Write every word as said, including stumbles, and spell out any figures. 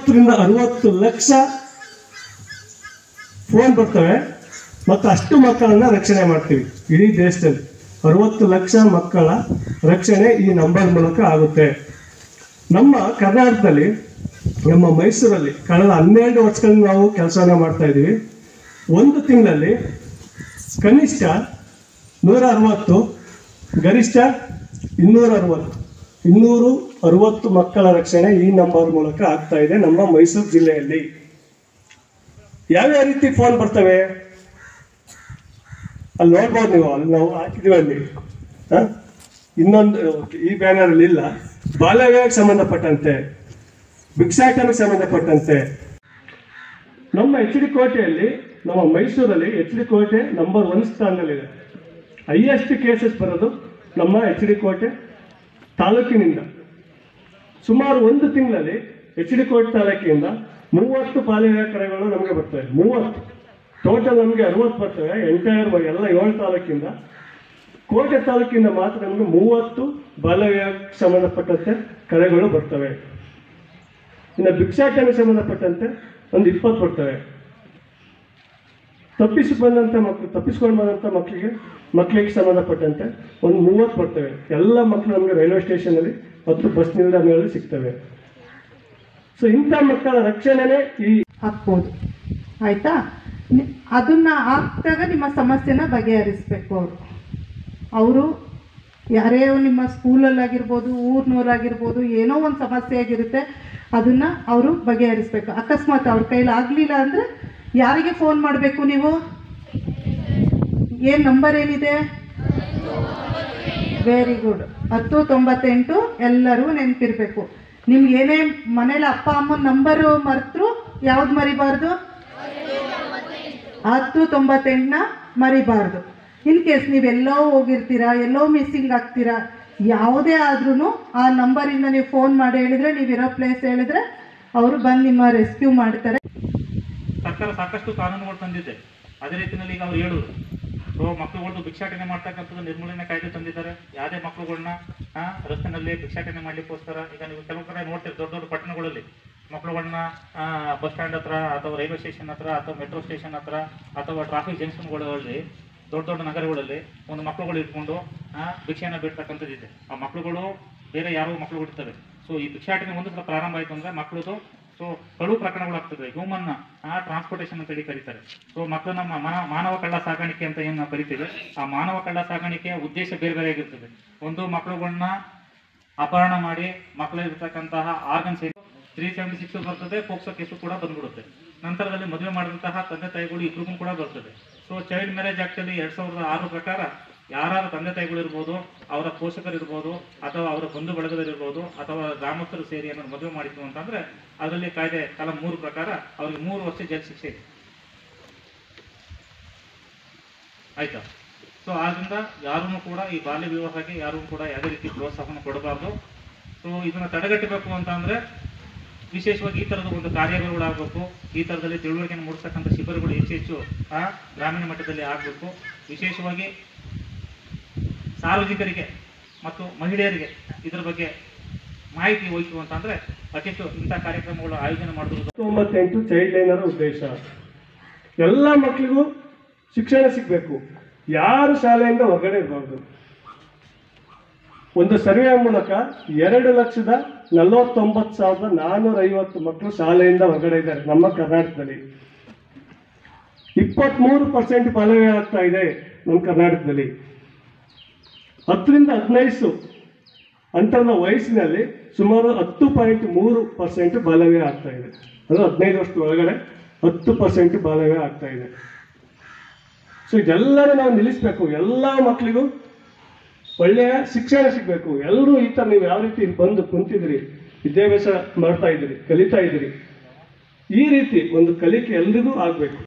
ಐವತ್ತರಿಂದ ಅರವತ್ತು ಲಕ್ಷ ಫೋನ್ ಬರ್ತವೆ ಮತ್ತು ಅಷ್ಟು ಮಕ್ಕಳನ್ನ ರಕ್ಷಣೆ ಮಾಡ್ತೀವಿ ಇಡೀ ದೇಶದಲ್ಲಿ. ಅರವತ್ತು ಲಕ್ಷ ಮಕ್ಕಳ ರಕ್ಷಣೆ ಈ ನಂಬರ್ ಮೂಲಕ ಆಗುತ್ತೆ. ನಮ್ಮ ಕರ್ನಾಟಕದಲ್ಲಿ, ನಮ್ಮ ಮೈಸೂರಲ್ಲಿ ಕಳೆದ ಹನ್ನೆರಡು ವರ್ಷಗಳಿಂದ ನಾವು ಕೆಲಸವನ್ನು ಮಾಡ್ತಾ ಇದ್ದೀವಿ. ಒಂದು ತಿಂಗಳಲ್ಲಿ ಕನಿಷ್ಠ ನೂರ ಅರವತ್ತು, ಗರಿಷ್ಠ ಇನ್ನೂರ ಅರವತ್ತು ಇನ್ನೂರು ಅರವತ್ತು ಮಕ್ಕಳ ರಕ್ಷಣೆ ಈ ನಂಬರ್ ಮೂಲಕ ಆಗ್ತಾ ಇದೆ ನಮ್ಮ ಮೈಸೂರು ಜಿಲ್ಲೆಯಲ್ಲಿ. ಯಾವ್ಯಾವ ರೀತಿ ಫೋನ್ ಬರ್ತವೆ ಅಲ್ಲಿ ನೋಡ್ಬೋದು ನೀವು. ಅಲ್ಲಿ ನಾವು ಹಾಕಿದ್ದೀವಿ ಅಲ್ಲಿ ಇನ್ನೊಂದು ಈ ಬ್ಯಾನರಲ್ಲಿ ಇಲ್ಲ. ಬಾಲ್ಯವ್ಯಾಗೆ ಸಂಬಂಧಪಟ್ಟಂತೆ, ಭಿಕ್ಷಾಟನೆಗೆ ಸಂಬಂಧಪಟ್ಟಂತೆ ನಮ್ಮ ಎಚ್ ಡಿ ಕೋಟೆಯಲ್ಲಿ, ನಮ್ಮ ಮೈಸೂರಲ್ಲಿ H D Kote number one ಸ್ಥಾನದಲ್ಲಿದೆ. ಹೈಯೆಸ್ಟ್ ಕೇಸಸ್ ಬರೋದು ನಮ್ಮ ಎಚ್ ಡಿ ಕೋಟೆ ತಾಲೂಕಿನಿಂದ. ಸುಮಾರು ಒಂದು ತಿಂಗಳಲ್ಲಿ ಎಚ್ ಡಿ ಕೋಟೆ ತಾಲೂಕಿನಿಂದ ಮೂವತ್ತು ಬಾಲ್ಯವ್ಯಾಯ ಕರೆಗಳು ನಮಗೆ ಬರ್ತವೆ. ಮೂವತ್ತು ಟೋಟಲ್ ನಮಗೆ ಅರವತ್ತು ಬರ್ತವೆ ಎಂಟೈರ್ ಎಲ್ಲ ಏಳು ತಾಲೂಕಿಂದ. ಕೋಟೆ ತಾಲೂಕಿಂದ ಮಾತ್ರ ನಮಗೆ ಮೂವತ್ತು ಬಾಲ್ಯವ್ಯಾಯಕ್ಕೆ ಸಂಬಂಧಪಟ್ಟಂತೆ ಕರೆಗಳು ಬರ್ತವೆ. ಇನ್ನು ಭಿಕ್ಷಾಟನೆಗೆ ಸಂಬಂಧಪಟ್ಟಂತೆ ಒಂದು ಇಪ್ಪತ್ತು ಬರ್ತವೆ. ತಪ್ಪಿಸಿ ಬಂದಂಥ ಮಕ್ಕಳು, ತಪ್ಪಿಸ್ಕೊಂಡು ಬಂದಂಥ ಮಕ್ಕಳಿಗೆ ಮಕ್ಕಳಿಗೆ ಸಂಬಂಧಪಟ್ಟಂತೆ ಒಂದು ಮೂವತ್ತು ಬರ್ತವೆ. ಎಲ್ಲ ಮಕ್ಕಳು ನಮಗೆ ರೈಲ್ವೆ ಸ್ಟೇಷನಲ್ಲಿ ಮತ್ತು ಬಸ್ ನಿಲ್ದಾಣಗಳಲ್ಲಿ ಸಿಗ್ತವೆ. ಸೊ ಇಂಥ ಮಕ್ಕಳ ರಕ್ಷಣೆನೇ ಈ ಹಾಕ್ಬೋದು. ಆಯಿತಾ? ಅದನ್ನು ಹಾಕ್ದಾಗ ನಿಮ್ಮ ಸಮಸ್ಯೆನ ಬಗೆಹರಿಸ್ಬೇಕು. ಅವರು ಅವರು ಯಾರೇ ನಿಮ್ಮ ಸ್ಕೂಲಲ್ಲಾಗಿರ್ಬೋದು, ಊರಿನವರಾಗಿರ್ಬೋದು, ಏನೋ ಒಂದು ಸಮಸ್ಯೆ ಆಗಿರುತ್ತೆ, ಅದನ್ನು ಅವರು ಬಗೆಹರಿಸ್ಬೇಕು. ಅಕಸ್ಮಾತ್ ಅವ್ರ ಕೈಲಿ ಆಗಲಿಲ್ಲ ಅಂದರೆ ಯಾರಿಗೆ ಫೋನ್ ಮಾಡಬೇಕು ನೀವು? ಏನು ನಂಬರ್ ಏನಿದೆ? Very good. ಹತ್ತು ತೊಂಬತ್ತೆಂಟು ಎಲ್ಲರೂ ನೆನಪಿರಬೇಕು. ನಿಮ್ಗೆ ಏನೇ ಮನೇಲಿ ಅಪ್ಪ ಅಮ್ಮನ ನಂಬರು ಮರೆತರು ಯಾವ್ದು ಮರಿಬಾರ್ದು? ಹತ್ತು ತೊಂಬತ್ತೆಂಟನ್ನ ಮರಿಬಾರ್ದು. ಇನ್ ಕೇಸ್ ನೀವೆಲ್ಲೋ ಹೋಗಿರ್ತೀರಾ, ಎಲ್ಲೋ ಮಿಸ್ಸಿಂಗ್ ಆಗ್ತೀರಾ, ಯಾವುದೇ ಆದ್ರೂ ಆ ನಂಬರಿಂದ ನೀವು ಫೋನ್ ಮಾಡಿ ಹೇಳಿದರೆ, ನೀವಿರೋ ಪ್ಲೇಸ್ ಹೇಳಿದ್ರೆ ಅವರು ಬಂದು ನಿಮ್ಮ ರೆಸ್ಕ್ಯೂ ಮಾಡ್ತಾರೆ. ಸರ್ಕಾರ ಸಾಕಷ್ಟು ಕಾನೂನುಗಳು ತಂದಿದೆ. ಅದೇ ರೀತಿಯಲ್ಲಿ ಈಗ ಅವ್ರು ಹೇಳೋದು ಸೊ ಮಕ್ಕಳುಗಳು ಭಿಕ್ಷಾಟನೆ ಮಾಡ್ತಕ್ಕಂಥದ್ದು ನಿರ್ಮೂಲನೆ ಕಾಯ್ದೆ ತಂದಿದ್ದಾರೆ. ಯಾವುದೇ ಮಕ್ಕಳುಗಳನ್ನ ರಸ್ತೆನಲ್ಲಿ ಭಿಕ್ಷಾಟನೆ ಮಾಡ್ಲಿಕ್ಕೋಸ್ಕರ, ಈಗ ನೀವು ಕೆಲವು ಕಡೆ ನೋಡ್ತೀರಿ ದೊಡ್ಡ ದೊಡ್ಡ ಪಟ್ಟಣಗಳಲ್ಲಿ ಮಕ್ಕಳುಗಳನ್ನ ಬಸ್ ಸ್ಟ್ಯಾಂಡ್ ಹತ್ರ ಅಥವಾ ರೈಲ್ವೆ ಸ್ಟೇಷನ್ ಹತ್ರ ಅಥವಾ ಮೆಟ್ರೋ ಸ್ಟೇಷನ್ ಹತ್ರ ಅಥವಾ ಟ್ರಾಫಿಕ್ ಜಂಕ್ಷನ್ಗಳಲ್ಲಿ, ದೊಡ್ಡ ದೊಡ್ಡ ನಗರಗಳಲ್ಲಿ ಒಂದು ಮಕ್ಕಳುಗಳು ಇಟ್ಕೊಂಡು ಭಿಕ್ಷೆಯನ್ನು ಬಿಡ್ತಕ್ಕಂಥದ್ದು ಇದೆ. ಆ ಮಕ್ಕಳುಗಳು ಬೇರೆ ಯಾರೋ ಮಕ್ಕಳುಗಳು ಇರ್ತವೆ. ಸೊ ಈ ಭಿಕ್ಷಾಟನೆ ಒಂದು ಸಲ ಪ್ರಾರಂಭ ಆಯಿತು ಅಂದರೆ ಮಕ್ಕಳದು ಸೊ ಕಳು ಪ್ರಕರಣಗಳಾಗ್ತದೆ. ಹ್ಯೂಮನ್ ಟ್ರಾನ್ಸ್ಪೋರ್ಟೇಷನ್ ಅಂತೇಳಿ ಕರೀತಾರೆ. ಸೊ ಮಕ್ಕಳು ನಮ್ಮ ಮಾನವ ಕಳ್ಳ ಸಾಗಾಣಿಕೆ ಅಂತ ಏನು ನಾವು ಕರಿತೀವಿ, ಆ ಮಾನವ ಕಳ್ಳ ಸಾಗಾಣಿಕೆಯ ಉದ್ದೇಶ ಬೇರೆ ಬೇರೆ ಆಗಿರ್ತದೆ. ಒಂದು ಮಕ್ಕಳುಗಳನ್ನ ಅಪಹರಣ ಮಾಡಿ ಮಕ್ಕಳಿರ್ತಕ್ಕಂತಹ ಆರ್ಗನ್ಸ್ ತ್ರೀ ಸೆವೆಂಟಿ ಸಿಕ್ಸ್ ಬರ್ತದೆ, ಪೋಕ್ಸೋ ಕೇಸು ಕೂಡ ಬಂದ್ಬಿಡುತ್ತೆ. ನಂತರದಲ್ಲಿ ಮದುವೆ ಮಾಡಿದಂತಹ ತಂದೆ ತಾಯಿಗಳು ಇಬ್ಬರಿಗೂ ಕೂಡ ಬರ್ತದೆ. ಸೊ ಚೈಲ್ಡ್ ಮ್ಯಾರೇಜ್ ಆಕ್ಟಲ್ಲಿ ಎರಡು ಸಾವಿರದ ಆರು ಪ್ರಕಾರ ಯಾರು ತಂದೆ ತಾಯಿಗಳು ಇರ್ಬೋದು, ಅವರ ಪೋಷಕರು ಇರ್ಬೋದು, ಅಥವಾ ಅವರ ಬಂಧು ಬಳಗದಲ್ಲಿರ್ಬೋದು, ಅಥವಾ ಗ್ರಾಮಸ್ಥರು ಸೇರಿ ಏನಾದ್ರು ಮದುವೆ ಮಾಡಿತ್ತು ಅಂತಂದ್ರೆ ಅದರಲ್ಲಿ ಕಾಯ್ದೆ ಕಾಲ ಮೂರು ಪ್ರಕಾರ ಅವರಿಗೆ ಮೂರು ವರ್ಷ ಜೈಲು ಶಿಕ್ಷೆ ಇದೆ. ಆಯ್ತಾ? ಸೊ ಆದ್ರಿಂದ ಯಾರೂ ಕೂಡ ಈ ಬಾಲ್ಯ ವಿವಾಹಕ್ಕೆ ಯಾರೂ ಕೂಡ ಯಾವುದೇ ರೀತಿ ಪ್ರೋತ್ಸಾಹವನ್ನು ಕೊಡಬಾರ್ದು. ಸೊ ಇದನ್ನು ತಡೆಗಟ್ಟಬೇಕು ಅಂತ ಅಂದ್ರೆ ವಿಶೇಷವಾಗಿ ಈ ಥರದ ಒಂದು ಕಾರ್ಯಗಳಾಗಬೇಕು. ಈ ಥರದಲ್ಲಿ ತಿಳುವಳಿಕೆಯನ್ನು ಮೂಡಿಸ್ತಕ್ಕಂಥ ಶಿಬಿರಗಳು ಹೆಚ್ಚು ಹೆಚ್ಚು ಆ ಗ್ರಾಮೀಣ ಮಟ್ಟದಲ್ಲಿ ಆಗಬೇಕು. ವಿಶೇಷವಾಗಿ ಸಾರ್ವಜನಿಕರಿಗೆ ಮತ್ತು ಮಹಿಳೆಯರಿಗೆ ಇದರ ಬಗ್ಗೆ ಮಾಹಿತಿ ಹೋಯ್ತು ಅಂತಂದ್ರೆ ಅತಿಷ್ಟು ಇಂಥ ಕಾರ್ಯಕ್ರಮಗಳು ಆಯೋಜನೆ ಮಾಡೋದು. ತೊಂಬತ್ತೆಂಟು ಚೈಲ್ಡ್ ಲೈನರ ಉದ್ದೇಶ ಎಲ್ಲ ಮಕ್ಕಳಿಗೂ ಶಿಕ್ಷಣ ಸಿಗಬೇಕು. ಯಾರು ಶಾಲೆಯಿಂದ ಹೊರಗಡೆ ಇರಬಾರ್ದು. ಒಂದು ಸರ್ವೆ ಮೂಲಕ ಎರಡು ಲಕ್ಷದ ನಲವತ್ತೊಂಬತ್ತು ಸಾವಿರದ ನಾನ್ನೂರ ಐವತ್ತು ಮಕ್ಕಳು ಶಾಲೆಯಿಂದ ಹೊರಗಡೆ ಇದ್ದಾರೆ ನಮ್ಮ ಕರ್ನಾಟಕದಲ್ಲಿ. ಇಪ್ಪತ್ತ್ಮೂರು ಪರ್ಸೆಂಟ್ ಬಾಲ್ಯವ್ಯಾಯ ಆಗ್ತಾ ಇದೆ ನಮ್ಮ ಕರ್ನಾಟಕದಲ್ಲಿ. ಹತ್ತರಿಂದ ಹದಿನೈದು ಅಂತರದ ವಯಸ್ಸಿನಲ್ಲಿ ಸುಮಾರು ಹತ್ತು ಪಾಯಿಂಟ್ ಮೂರು ಪರ್ಸೆಂಟ್ ಬಾಲ್ಯವ್ಯಾಯ ಆಗ್ತಾ ಇದೆ. ಅದು ಹದಿನೈದು ವರ್ಷದ ಒಳಗಡೆ ಹತ್ತು ಪರ್ಸೆಂಟ್ ಬಾಲ್ಯವ್ಯಾಯ ಆಗ್ತಾ ಇದೆ. ಸೊ ಇದೆಲ್ಲರೂ ನಾವು ನಿಲ್ಲಿಸಬೇಕು. ಎಲ್ಲ ಮಕ್ಕಳಿಗೂ ಒಳ್ಳೆಯ ಶಿಕ್ಷಣ ಸಿಗಬೇಕು. ಎಲ್ಲರೂ ಈ ಥರ ನೀವು ಯಾವ ರೀತಿ ಬಂದು ಕುಂತಿದ್ರಿ, ವಿದ್ಯಾಭ್ಯಾಸ ಮಾಡ್ತಾ ಇದ್ದೀರಿ, ಕಲಿತಾ ಇದ್ದೀರಿ, ಈ ರೀತಿ ಒಂದು ಕಲಿಕೆ ಎಲ್ರಿಗೂ ಆಗಬೇಕು.